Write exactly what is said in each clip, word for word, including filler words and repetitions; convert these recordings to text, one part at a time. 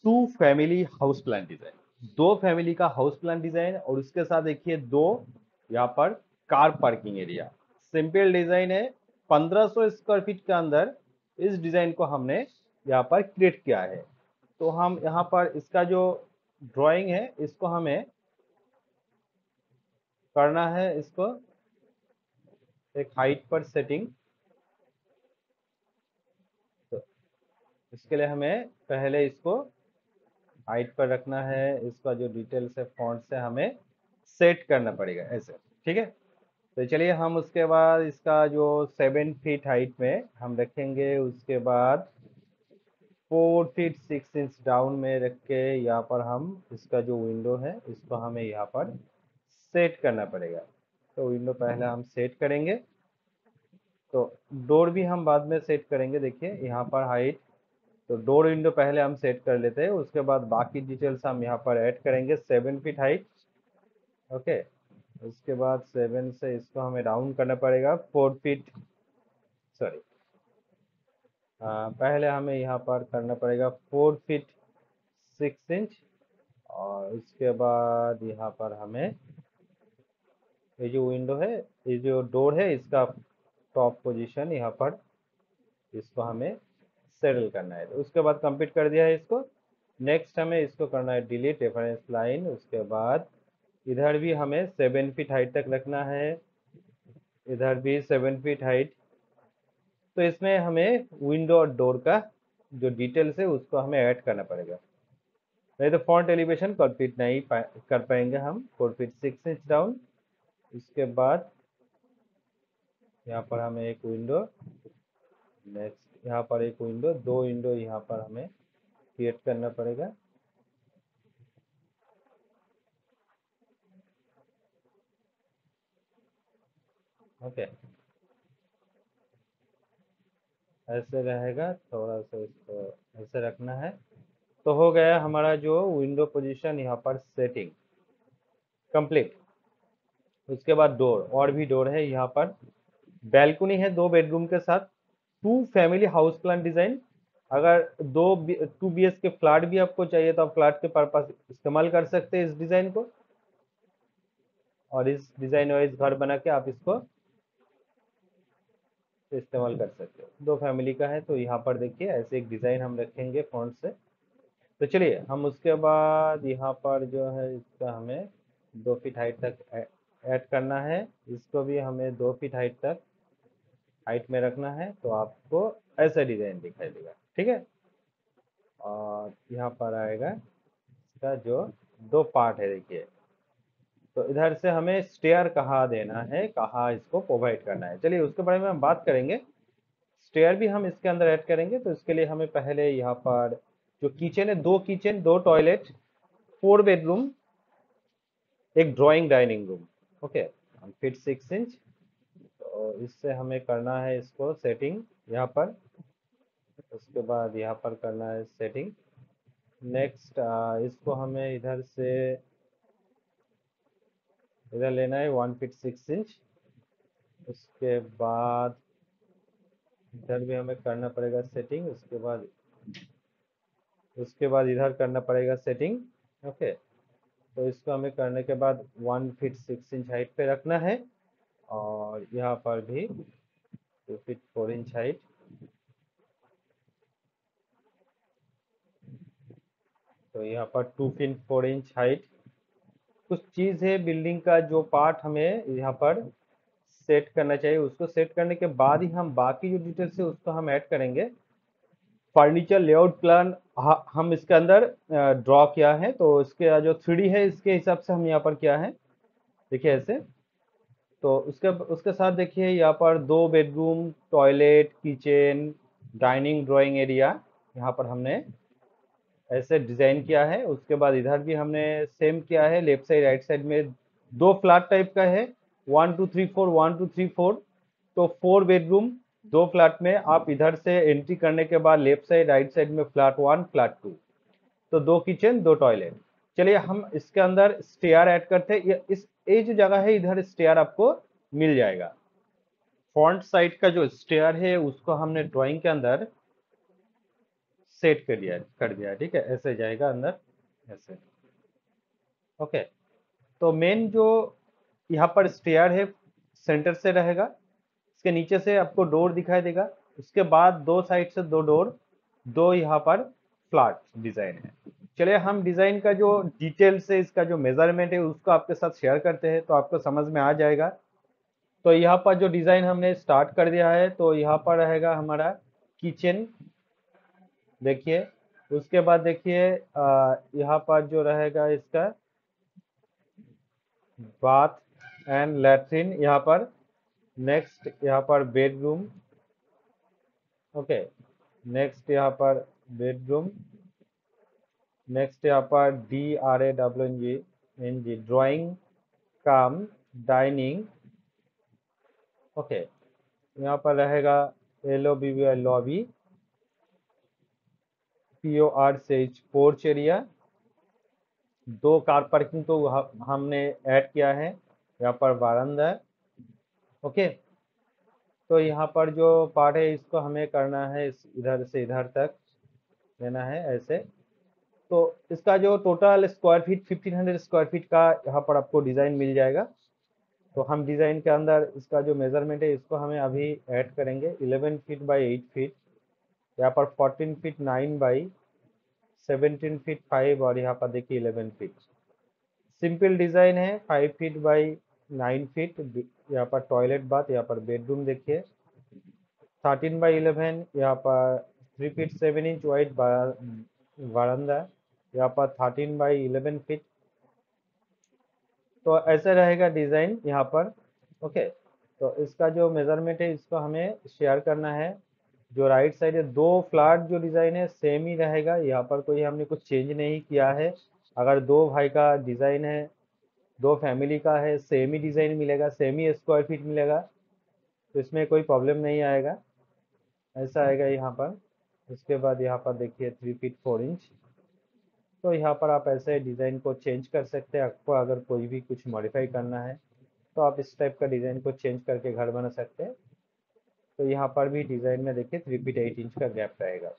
To family house plan design, दो family का house plan design और उसके साथ देखिए दो यहाँ पर car parking area. Simple design है, पंद्रह सौ स्क्वायर फीट के अंदर इस डिजाइन को हमने यहाँ पर क्रिएट किया है। तो हम यहाँ पर इसका जो ड्राइंग है इसको हमें करना है, इसको एक हाइट पर सेटिंग। तो इसके लिए हमें पहले इसको हाइट पर रखना है, इसका जो डिटेल्स है फॉन्ट से हमें सेट करना पड़ेगा ऐसे, ठीक है। तो चलिए हम उसके बाद इसका जो सेवन फीट हाइट में हम रखेंगे, उसके बाद four feet six inch down में रख के यहाँ पर हम इसका जो विंडो है इसको हमें यहाँ पर सेट करना पड़ेगा। तो विंडो पहले हम सेट करेंगे, तो डोर भी हम बाद में सेट करेंगे। देखिए यहाँ पर हाइट, तो डोर विंडो पहले हम सेट कर लेते हैं, उसके बाद बाकी डिटेल्स हम यहाँ पर ऐड करेंगे। Seven feet height, okay. उसके बाद सेवन से इसको हमें डाउन करना पड़ेगा फोर फीट, सॉरी पहले हमें यहाँ पर करना पड़ेगा फोर फीट सिक्स इंच, और उसके बाद यहाँ पर हमें ये जो विंडो है, ये जो डोर है, इसका टॉप पोजीशन यहाँ पर इसको हमें सेटल करना है। तो उसके बाद कंप्लीट कर दिया है इसको। नेक्स्ट हमें इसको करना है डिलीट रेफरेंस लाइन। उसके बाद इधर भी हमें सेवन फीट हाइट तक रखना है, इधर भी सेवन फीट हाइट। तो इसमें हमें विंडो और डोर का जो डिटेल्स है उसको हमें ऐड करना पड़ेगा, नहीं तो फॉन्ट एलिवेशन कंप्लीट नहीं पा, कर पाएंगे हम। Four feet six inch down. इसके बाद यहाँ पर हमें एक विंडो, नेक्स्ट यहाँ पर एक विंडो, दो विंडो यहाँ पर हमें क्रिएट करना पड़ेगा। ओके, ऐसे रहेगा, थोड़ा सा इसको ऐसे रखना है। तो हो गया हमारा जो विंडो पोजीशन यहाँ पर सेटिंग कंप्लीट। उसके बाद डोर, और भी डोर है यहाँ पर। बैल्कनी है दो बेडरूम के साथ, two family house plan design. अगर दो two B H K flat भी आपको चाहिए तो आप फ्लैट के पर्पस इस्तेमाल कर सकते हैं इस डिजाइन को, और इस डिजाइन वाइज घर बना के आप इसको इस्तेमाल कर सकते हो। दो फैमिली का है, तो यहाँ पर देखिए ऐसे एक डिजाइन हम रखेंगे फॉन्ट से। तो चलिए हम उसके बाद यहाँ पर जो है इसका हमें दो फीट हाइट तक ऐड करना है, इसको भी हमें दो फीट हाइट तक हाइट में रखना है। तो आपको ऐसा डिजाइन दिखाई देगा, ठीक है। और यहाँ पर आएगा इसका जो दो पार्ट है, देखिए। तो इधर से हमें स्टेयर कहाँ देना है, कहाँ इसको प्रोवाइड करना है, चलिए उसके बारे में हम बात करेंगे। स्टेयर भी हम इसके अंदर ऐड करेंगे, तो इसके लिए हमें पहले यहाँ पर जो किचन है, दो किचन, दो टॉयलेट, फोर बेडरूम, एक drawing dining room, okay, feet six inch. तो इससे हमें करना है इसको सेटिंग यहाँ पर। उसके बाद यहाँ पर करना है सेटिंग। नेक्स्ट इसको हमें इधर से इधर लेना है वन फिट सिक्स इंच। उसके बाद इधर भी हमें करना पड़ेगा सेटिंग। उसके बाद उसके बाद इधर करना पड़ेगा सेटिंग, ओके। तो इसको हमें करने के बाद one feet six inch height पे रखना है, और यहाँ पर भी two feet four inch height. तो यहाँ पर two feet four inch height. कुछ चीज़ है बिल्डिंग का जो पार्ट हमें यहाँ पर सेट करना चाहिए, उसको सेट करने के बाद ही हम बाकी जो डिटेल्स है उसको हम ऐड करेंगे। फर्नीचर लेआउट प्लान हम इसके अंदर ड्रॉ किया है, तो इसके जो थ्री डी है इसके हिसाब से हम यहाँ पर किया है, देखिए ऐसे। तो उसके उसके साथ देखिए यहाँ पर दो bedroom, toilet, kitchen, dining, drawing area यहाँ पर हमने ऐसे डिजाइन किया है। उसके बाद इधर भी हमने सेम किया है, लेफ्ट साइड राइट साइड में दो फ्लैट टाइप का है, one two three four, one two three four. तो फोर बेडरूम, दो फ्लैट में आप इधर से एंट्री करने के बाद लेफ्ट साइड राइट साइड में फ्लैट वन, फ्लैट टू। तो दो किचन, दो टॉयलेट। चलिए हम इसके अंदर स्टेयर ऐड करते हैं। ये इस ये जो जगह है इधर स्टेयर आपको मिल जाएगा। फ्रंट साइड का जो स्टेयर है उसको हमने ड्राइंग के अंदर सेट कर दिया कर दिया ठीक है, ऐसे जाएगा अंदर ऐसे। ओके, तो मेन जो यहाँ पर स्टेयर है सेंटर से रहेगा, इसके नीचे से आपको डोर दिखाई देगा, उसके बाद दो साइड से दो डोर, दो यहाँ पर फ्लैट डिजाइन है। चलिए हम डिजाइन का जो डिटेल से इसका जो मेजरमेंट है उसको आपके साथ शेयर करते हैं, तो आपको समझ में आ जाएगा। तो यहाँ पर जो डिजाइन हमने स्टार्ट कर दिया है, तो यहाँ पर रहेगा हमारा किचन, देखिए। उसके बाद देखिए यहाँ पर जो रहेगा इसका बाथ एंड लैट्रिन यहाँ पर। नेक्स्ट यहाँ पर बेडरूम, ओके। नेक्स्ट यहाँ पर बेडरूम। नेक्स्ट यहाँ पर D R A W N G N G drawing cum dining, okay. यहाँ पर रहेगा L O B B lobby, P O R से पोर्च एरिया, दो कार पार्किंग तो हमने ऐड किया है, यहाँ पर बारंदा, ओके। तो यहाँ पर जो पार्ट है इसको हमें करना है इस इधर से इधर तक लेना है ऐसे। तो इसका जो total square feet fifteen hundred square feet का यहाँ पर आपको डिजाइन मिल जाएगा। तो हम डिजाइन के अंदर इसका जो मेजरमेंट है इसको हमें अभी ऐड करेंगे, eleven feet by eight feet, यहाँ पर fourteen feet nine by seventeen feet five, और यहाँ पर देखिए इलेवन फीट। सिंपल डिजाइन है, five feet by nine feet, यहाँ पर टॉयलेट बाथ, यहाँ पर बेडरूम देखिए, थर्टीन बाई इलेवन, यहाँ पर three feet seven inch wide बारंदा, यहाँ पर थर्टीन बाई इलेवन फीट। तो ऐसे रहेगा डिजाइन यहाँ पर, ओके। तो इसका जो मेजरमेंट है इसको हमें शेयर करना है। जो राइट साइड है दो फ्लैट जो डिजाइन है सेम ही रहेगा, यहाँ पर कोई हमने कुछ चेंज नहीं किया है। अगर दो भाई का डिजाइन है, दो फैमिली का है, सेम ही डिजाइन मिलेगा, सेम ही स्क्वायर फीट मिलेगा, तो इसमें कोई प्रॉब्लम नहीं आएगा। ऐसा आएगा यहाँ पर। उसके बाद यहाँ पर देखिए थ्री फीट फोर इंच। तो यहाँ पर आप ऐसे डिज़ाइन को चेंज कर सकते हैं, आपको अगर कोई भी कुछ मॉडिफाई करना है तो आप इस टाइप का डिज़ाइन को चेंज करके घर बना सकते हैं। तो यहाँ पर भी डिज़ाइन में देखिए थ्री फीट एट इंच का गैप रहेगा।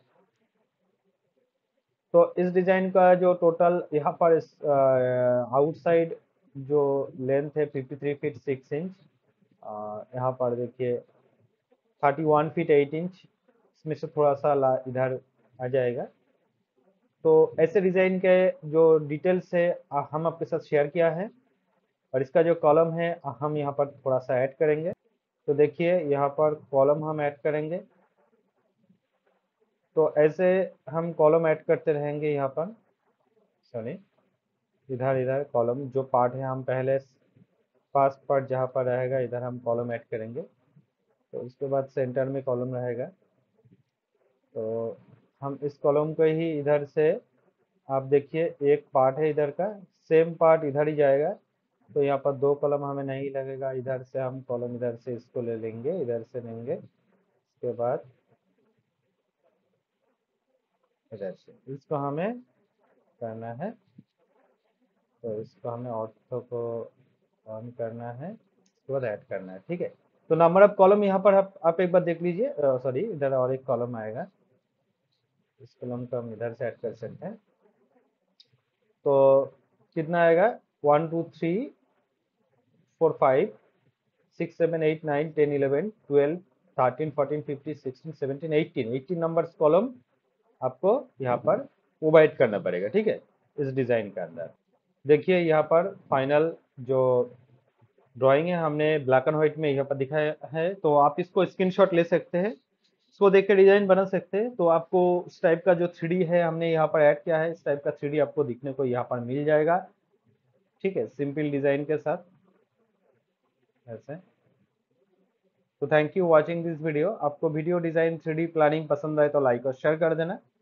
तो इस डिज़ाइन का जो टोटल यहाँ पर आउटसाइड जो लेंथ है fifty three feet six inch, यहाँ पर देखिए thirty one feet eight inch, इसमें से थोड़ा सा ला इधर आ जाएगा। तो ऐसे डिज़ाइन के जो डिटेल्स है हम आपके साथ शेयर किया है, और इसका जो कॉलम है हम यहाँ पर थोड़ा सा ऐड करेंगे। तो देखिए यहाँ पर कॉलम हम ऐड करेंगे, तो ऐसे हम कॉलम ऐड करते रहेंगे यहाँ पर, सॉरी इधर इधर कॉलम जो पार्ट है हम पहले पास पार्ट जहाँ पर रहेगा इधर हम कॉलम ऐड करेंगे। तो उसके बाद सेंटर में कॉलम रहेगा, तो हम इस कॉलम को ही इधर से आप देखिए एक पार्ट है इधर का, सेम पार्ट इधर ही जाएगा। तो यहाँ पर दो कॉलम हमें नहीं लगेगा, इधर से हम कॉलम इधर से इसको ले लेंगे, इधर से लेंगे, उसके बाद इधर से इसको हमें करना है। तो इसको हमें ऑर्थो को ऑन करना है, उसके बाद ऐड करना है, ठीक है। तो नंबर ऑफ कॉलम यहाँ पर आप, आप एक बार देख लीजिए, सॉरी इधर और एक कॉलम आएगा, इस कॉलम को हम इधर से ऐड कर सकते हैं। तो कितना आएगा, one two three four five six seven eight nine ten eleven twelve thirteen fourteen fifteen sixteen seventeen eighteen eighteen numbers column आपको यहाँ पर प्रोवाइड करना पड़ेगा, ठीक है, इस डिज़ाइन के अंदर। देखिए यहाँ पर फाइनल जो ड्राइंग है हमने ब्लैक एंड व्हाइट में यहाँ पर दिखाया है, तो आप इसको स्क्रीनशॉट ले सकते हैं, इसको देख के डिजाइन बना सकते हैं। तो आपको इस टाइप का जो थ्री डी है हमने यहाँ पर ऐड किया है, इस टाइप का थ्री डी आपको दिखने को यहाँ पर मिल जाएगा, ठीक है, सिंपल डिजाइन के साथ ऐसे। तो thank you watching this video. आपको video design three D planning पसंद आए तो लाइक और शेयर कर देना।